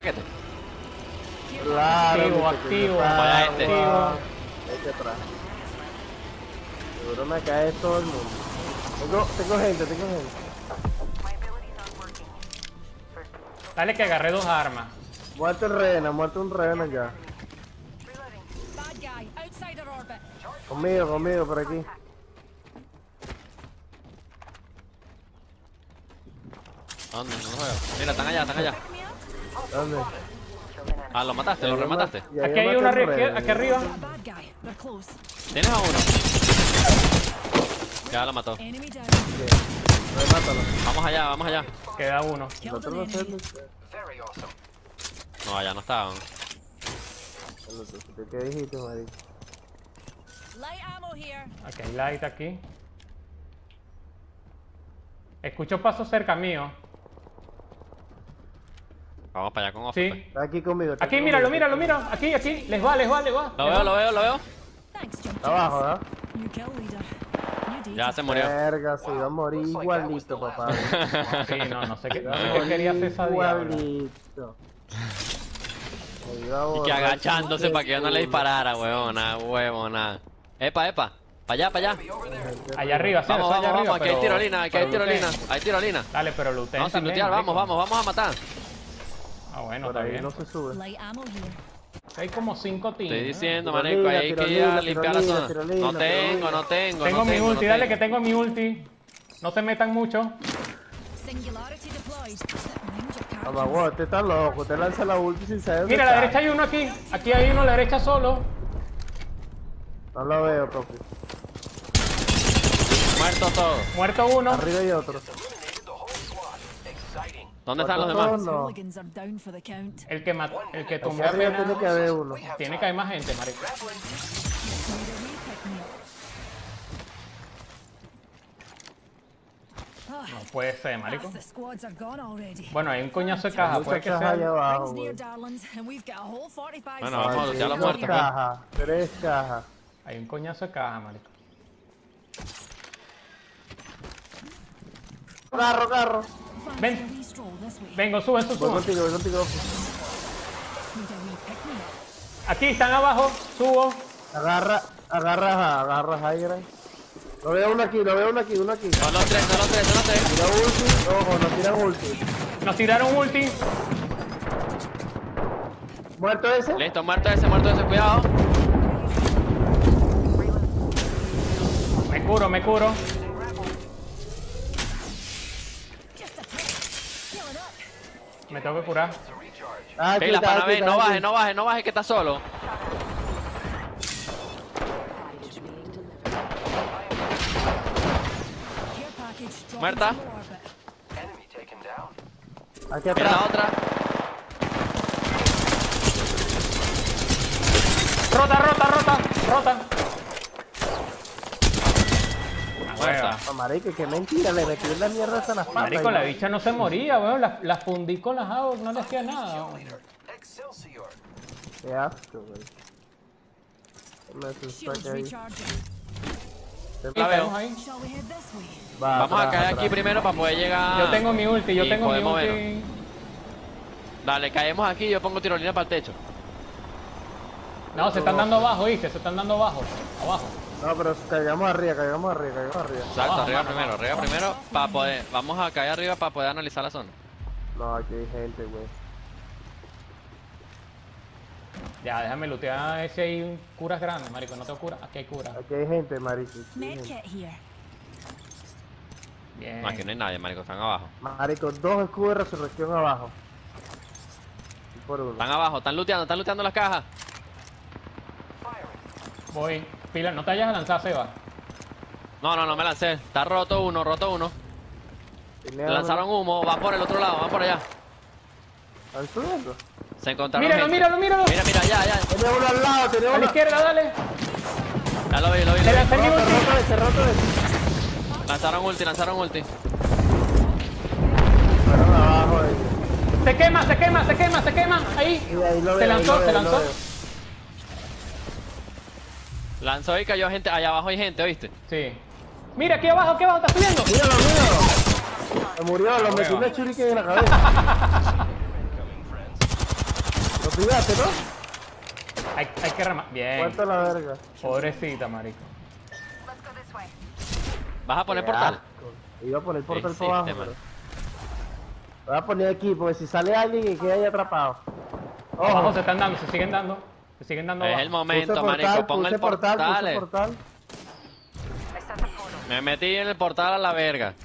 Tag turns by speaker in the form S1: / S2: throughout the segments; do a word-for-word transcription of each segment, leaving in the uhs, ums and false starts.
S1: Claro,
S2: activo, activo,
S1: vaya
S2: activo.
S1: Este atrás. Seguro me cae todo el mundo. Tengo, tengo gente, tengo gente.
S2: Dale que agarré dos armas.
S1: Muerto el rehén, muerto un rehén ya. Conmigo, conmigo, por aquí.
S3: ¿Dónde? No lo veo. Mira, están allá, están allá.
S1: ¿Dónde?
S3: Ah, lo mataste, lo remataste.
S1: Y ahí
S2: Aquí hay
S1: maté
S2: uno
S1: un
S2: arri-
S1: rehén.
S2: aquí arriba.
S3: ¿Tienes a uno? Ya lo mató.
S1: Remátalo.
S3: Vamos allá, vamos allá.
S2: Queda uno.
S1: El otro no sé.
S3: No, allá no estaban.
S1: El otro, ¿qué dijiste, marico?
S2: Ok, hay light aquí. Escucho pasos cerca mío.
S3: Vamos para allá con Offer.
S2: Sí.
S1: Está aquí conmigo. está
S2: Aquí,
S1: conmigo.
S2: míralo, míralo, míralo. Aquí, aquí. Les va, les va, les va.
S3: Lo
S2: les
S3: veo,
S2: va.
S3: lo veo, lo veo.
S1: Está abajo, ¿verdad?
S3: Ya se murió.
S1: Verga, se iba a morir igualito, papá.
S2: Sí, no, no sé qué,
S1: Se iba
S2: no
S1: a
S2: sé qué
S1: morir
S2: quería hacer esa diabla.
S1: igualito. Se iba a
S3: Y que
S1: borrar
S3: agachándose
S1: su
S3: para que yo no le disparara, huevona, huevona. Epa, epa. Para allá, para allá.
S2: Allá arriba, sí,
S3: Vamos,
S2: eso allá
S3: vamos,
S2: arriba.
S3: vamos. Aquí hay
S2: pero-
S3: tirolina, aquí hay
S2: pero
S3: tirolina.
S2: looteen.
S3: Hay tirolina.
S2: Dale, pero looteen
S3: No, sin
S2: también,
S3: lootear, vamos,
S2: marico.
S3: vamos, vamos a matar.
S2: Ah, bueno,
S1: Por
S2: está
S1: ahí
S2: bien.
S1: no se sube.
S2: Hay como cinco teams.
S3: Estoy diciendo,
S1: Tirolina,
S3: marico, hay que ir a
S1: tirolina,
S3: limpiar la
S1: tirolina,
S3: zona.
S1: tirolina,
S3: No tengo,
S1: tirolina.
S3: no tengo,
S2: Tengo
S3: no
S2: mi
S3: tengo,
S2: ulti,
S3: no
S2: dale
S3: tengo.
S2: que tengo mi ulti. No se metan mucho.
S1: Mamá, wow, usted está loco. Usted lanza la ulti sin saber dónde
S2: Mira, a la
S1: está.
S2: derecha hay uno aquí. Aquí hay uno a la derecha solo.
S1: No lo veo, papi.
S3: Muerto todo.
S2: Muerto uno.
S1: Arriba hay otro.
S3: ¿Dónde están los
S1: Muerto
S3: demás?
S1: todo, no.
S2: El que mató, el que
S1: Aquí
S2: tumbó
S1: arriba
S2: apenas.
S1: tiene que haber uno.
S2: Tiene que haber más gente, marico. No puede ser, marico. Bueno, hay un coñazo de caja, puede que
S1: Muchas cajas allá
S2: sea.
S1: abajo, güey.
S3: Bueno, vamos a
S1: Ay,
S3: lootear los
S1: tres
S3: muertos. pues.
S1: cajas, tres cajas.
S2: Hay un coñazo de caja, marico.
S1: Carro, carro.
S2: Ven. Vengo, suben,
S1: Voy
S2: suben.
S1: contigo, voy contigo.
S2: Aquí están abajo, subo.
S1: Agarra, agarra, agarra Jaira. Lo veo uno aquí, lo veo uno aquí, uno aquí.
S3: Son los tres, son los tres, son los tres.
S1: Tira ulti, ojo, nos tiran ulti.
S2: Nos tiraron ulti.
S1: ¿Muerto ese?
S3: Listo, muerto ese, muerto ese, cuidado.
S2: Me curo, me curo. Me tengo que curar.
S1: Ah, aquí
S3: Ok, la
S1: está,
S3: pana,
S1: aquí
S3: ven,
S1: está,
S3: no
S1: aquí.
S3: baje, no baje, no baje que está solo. Muerta.
S1: Aquí
S3: Mira
S1: atrás.
S3: la otra.
S2: Rota, rota, rota, rota. Ah,
S3: Muerta.
S2: hueva.
S1: Ah, marico, qué mentira, le metí la mierda hasta las patas.
S2: Marico,
S1: y
S2: la
S1: no-
S2: bicha no se moría, weón. La, la fundí con las aguas, no le hacía nada. weón.
S1: Qué asco, güey. Me asusté ahí.
S3: La veo.
S2: Estamos ahí.
S1: Va,
S3: Vamos a
S1: atrás,
S3: caer aquí
S1: atrás.
S3: primero para poder llegar.
S2: Yo tengo mi ulti, yo
S3: y
S2: tengo mi
S3: podemos
S2: ulti.
S3: vernos. Dale, caemos aquí y yo pongo tirolina para el techo.
S2: No, se están dando abajo, ¿viste? Se están dando abajo. Abajo.
S1: No, pero caigamos arriba, caigamos arriba, caigamos arriba.
S3: Exacto,
S2: Abajo,
S3: arriba
S2: mano,
S3: primero,
S2: abajo.
S3: arriba primero para poder. Vamos a caer arriba para poder analizar la zona.
S1: No, aquí hay gente, güey.
S2: Ya, déjame lootear ese ahí curas grandes, marico. No tengo cura. Aquí hay cura.
S1: Aquí hay gente, marico. Aquí hay gente.
S2: Bien.
S3: No, aquí no hay nadie, marico, están abajo.
S1: Marico, dos escudos de resurrección abajo. Y por uno.
S3: Están abajo, están looteando, están looteando las cajas.
S2: Voy. Pila, no te vayas a lanzar, Seba.
S3: No, no, no me lancé. Está roto uno, roto uno.
S1: ¿Tiene
S3: Lanzaron humo, van por el otro lado, van por allá.
S1: ¿Están subiendo?
S3: Se encontraron
S2: Míralo,
S3: gente.
S2: míralo, míralo.
S3: Mira, mira, ya, ya.
S1: Tiene uno al lado, tiene
S2: A la
S1: uno.
S2: izquierda, dale.
S3: Ya lo vi, lo vi.
S2: Le
S3: Lo vi.
S2: lancé mi
S1: Roto,
S2: ulti.
S1: roto ese, roto ese.
S3: Lanzaron ulti, lanzaron ulti.
S1: Fueron abajo ellos.
S2: Se quema, se quema, se quema, se quema. Ahí.
S1: Y ahí lo
S2: Se
S1: veo,
S2: lanzó,
S1: ahí lo
S2: se
S1: veo, ahí lo
S2: lanzó.
S1: veo.
S3: Lanzó y cayó gente. Allá abajo hay gente, ¿viste?
S2: Sí. Mira, aquí abajo, aquí abajo, está subiendo.
S1: Míralo, míralo. Se murió, lo metí
S2: hueva.
S1: una churica en la cabeza. pillaste, ¿no?
S2: Hay, hay que remar. Bien.
S1: Cuánto la verga.
S2: Pobrecita, marico.
S3: ¿Vas a poner
S1: Qué
S3: portal?
S1: asco. Iba a poner portal
S3: Hiciste,
S1: por abajo,
S3: man.
S1: pero... Voy a poner aquí, porque si sale alguien y queda ahí atrapado.
S2: Abajo
S1: Ojo,
S2: se están dando, se siguen dando. Se siguen dando
S3: Es
S2: abajo.
S3: el
S1: puse
S3: momento,
S1: portal,
S3: marico. Pon
S1: puse
S3: el
S1: portal,
S3: portal.
S1: puse
S3: eh.
S1: portal.
S3: Me metí en el portal a la verga.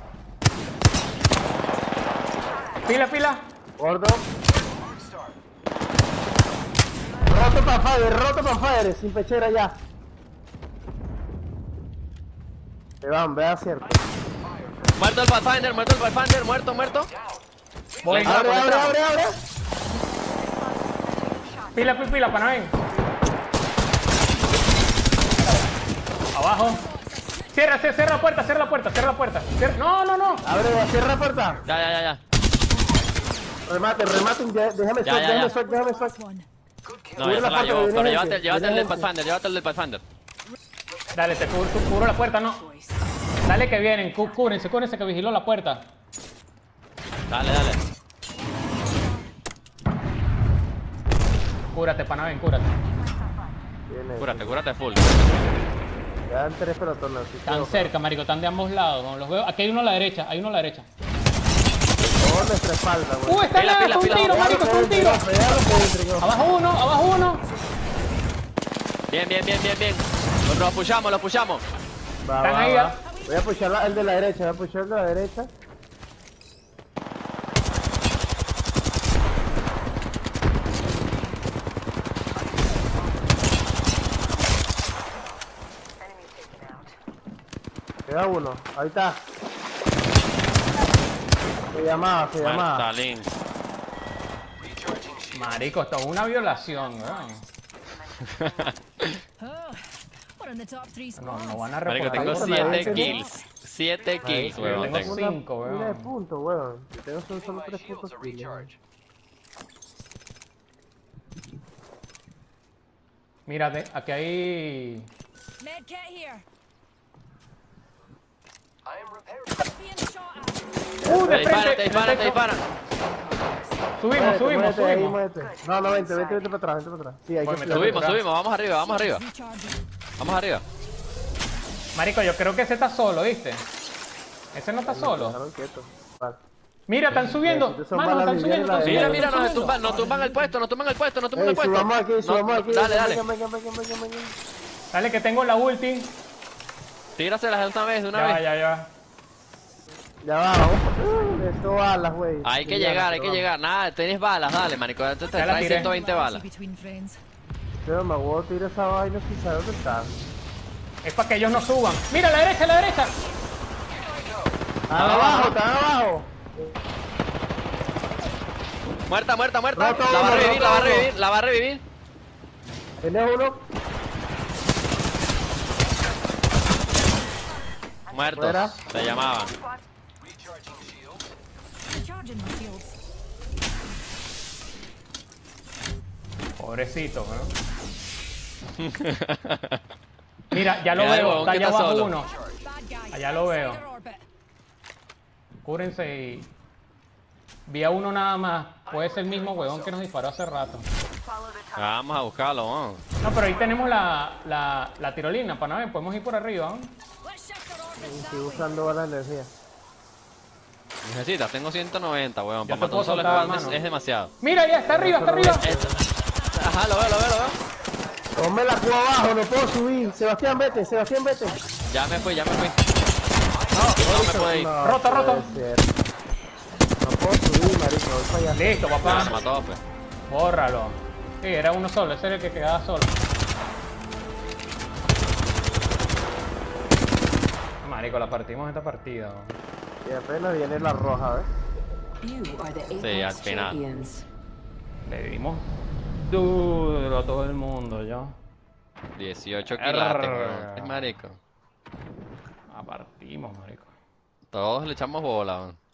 S2: Pila, pila.
S1: Gordo. Roto para fire, roto para fire, sin pechera ya. Te van, ve a cierto.
S3: Muerto el Pathfinder, muerto el Pathfinder, muerto, muerto.
S2: Voy.
S3: Le entramos,
S1: Abre,
S3: le
S1: abre,
S3: entramos.
S1: abre, abre.
S2: Pila, pila, pila, para ven. Abajo. Cierra, cierra, cierra la puerta, cierra la puerta, cierra la puerta. Cierra- No, no, no.
S1: Abre, cierra la puerta.
S3: Ya, ya, ya, ya.
S1: Remate, remate, ya- déjame
S3: Ya,
S1: swag,
S3: ya,
S1: déjame
S3: ya.
S1: swag, déjame swag.
S3: No,
S1: Cubre
S3: ya
S1: la
S3: se la
S1: puerta,
S3: llevó.
S1: viene
S3: Pero
S1: gente,
S3: llévate, llévate el
S1: viene
S3: del
S1: gente.
S3: Pathfinder, llévate el del Pathfinder.
S2: Dale, te cubro, cu- cubro la puerta, no. Dale que vienen, Cú- cúbrense, cúbrense que vigiló la puerta.
S3: Dale, dale.
S2: Cúrate, Panaven, cúrate.
S1: Viene.
S3: Cúrate, cúrate full.
S1: Quedan tres pelotones. así que
S2: Están
S1: ojo.
S2: cerca, marico, están de ambos lados. Como los veo. Aquí hay uno a la derecha, hay uno a la derecha.
S1: Por nuestra espalda, güey.
S2: ¡Uh, está
S3: Pila,
S2: nada!
S3: pila,
S2: ¡Fue un
S3: pila,
S2: tiro,
S3: pila.
S2: marico, fue un tiro!
S1: Pegalo que entre, que-
S2: Abajo uno, abajo uno.
S3: Bien, bien, bien, bien, bien. Lo, lo pushamos, lo pushamos.
S1: Va,
S2: Están
S1: va,
S2: ahí,
S1: va.
S2: ah.
S1: Voy a pushar la- el de la derecha, voy a pushar el de la derecha. Queda uno, ahí está. Se llamaba, se llamaba.
S3: Martalín.
S2: Marico, esto es una violación, weón.
S4: We're in the top three
S2: No,
S4: spots.
S2: no van a
S3: Marico,
S2: reportar.
S3: tengo
S1: Ahí está,
S3: siete
S1: ahí
S3: kills. siete kills,
S2: sí,
S3: weón.
S2: tengo
S3: tengo.
S2: una- cinco, weón.
S1: Una de puntos, weón. Yo tengo solo, solo tres puntos. kills.
S2: Mira, de- aquí hay...
S4: Medkit here. Being shot at.
S2: ¡Uh,
S3: Te
S2: de
S3: disparan,
S2: frente!
S3: te
S2: en el
S3: disparan, te
S2: techo.
S3: disparan.
S2: Subimos,
S1: Muévete,
S2: subimos,
S1: muévete ahí,
S2: subimos.
S1: muévete. No, no, vente, vente, vente para atrás, vente para atrás. Sí, hay
S2: Voy,
S1: que
S2: me
S1: subir.
S3: Subimos,
S2: acá.
S3: subimos, vamos arriba, vamos arriba.
S4: Recharging.
S3: Vamos arriba.
S2: Marico, yo creo que ese está solo, ¿viste? Ese no está solo.
S1: Déjalo quieto. Vale.
S2: Mira, están subiendo.
S1: Necesito
S2: Mano,
S1: balas
S2: están
S1: de
S2: subiendo,
S1: la
S2: están
S1: de-
S3: Mira,
S2: subiendo.
S3: mira,
S2: están
S3: nos
S2: subiendo.
S3: tumban, nos tumban el puesto, nos tumban el puesto, nos tumban
S1: Ey,
S3: el puesto.
S1: subamos aquí,
S3: No,
S1: subamos aquí.
S3: Dale, dale.
S1: Venga, venga, venga, venga, venga.
S2: Dale, que tengo la ulti.
S3: Tíraselas de una vez, de una
S2: Ya,
S3: vez.
S2: ya, ya.
S1: Ya va, vamos. Uh, esto balas, güey.
S3: Hay que
S1: Sí, ya,
S3: llegar, hay
S1: pero
S3: que
S1: vamos.
S3: llegar. Nada, tenés balas, dale, marico. Entonces te
S2: Ya la
S3: traes
S2: tiré.
S3: ciento veinte balas.
S4: Between friends.
S1: Pero me voy a tirar esa vaina sin saber dónde está.
S2: Es para que ellos no suban. Mira, a la derecha, a la derecha.
S1: Están abajo, están abajo.
S3: Muerta, muerta, muerta.
S1: Roto
S3: La va a
S1: uno,
S3: revivir,
S1: roto
S3: la va a
S1: uno.
S3: revivir, la va a revivir.
S1: ¿Tienes uno?
S3: Muertos.
S1: Fuera.
S3: Se llamaban.
S4: Recharging my shields.
S2: Pobrecito, ¿no? Mira, ya lo
S3: Mira el
S2: veo.
S3: huevón
S2: Está
S3: que
S2: allá
S3: está
S2: abajo
S3: solo.
S2: uno.
S4: Bad guy.
S2: Allá lo veo.
S4: Spider orbit.
S2: Cúrense y... Vi a uno nada más. Puede ser el mismo huevón que nos disparó hace rato.
S3: Vamos a buscarlo, vamos.
S2: No, pero ahí tenemos la, la, la tirolina, para ver, podemos ir por arriba, ¿no?
S4: Let's shift our orbits that
S1: Estoy
S4: way.
S1: usando balas de energía.
S3: Necesitas, tengo ciento noventa, weón.
S2: Ya
S3: Para
S2: te
S3: matar un
S2: puedo
S3: solo
S2: soltar,
S3: squad es,
S2: mano.
S3: es demasiado.
S2: Mira, ya está arriba, está arriba.
S3: Esto- Ajá, lo veo, lo veo, lo veo.
S1: Ponme la cuba abajo, no puedo subir. Sebastián, vete, Sebastián, vete.
S3: Ya me fui, ya me fui. No, no me puede ir.
S1: No,
S2: Roto,
S1: puede
S2: roto.
S1: ser. No puedo subir, marico, voy para allá.
S2: Listo,
S3: Ah,
S2: papá.
S3: se mató, pues.
S2: Bórralo. Sí, era uno solo, ese era el que quedaba solo. Marico, la partimos esta partida. ¿no?
S1: Y apenas viene la roja, ¿ves?
S5: You are the
S3: Sí, al
S5: Apex
S3: final.
S5: champions.
S2: Le dimos duro a todo el mundo, ya.
S3: dieciocho quilates,
S2: Err.
S3: weón. Es marico.
S2: La partimos, marico.
S3: Todos le echamos bola, weón.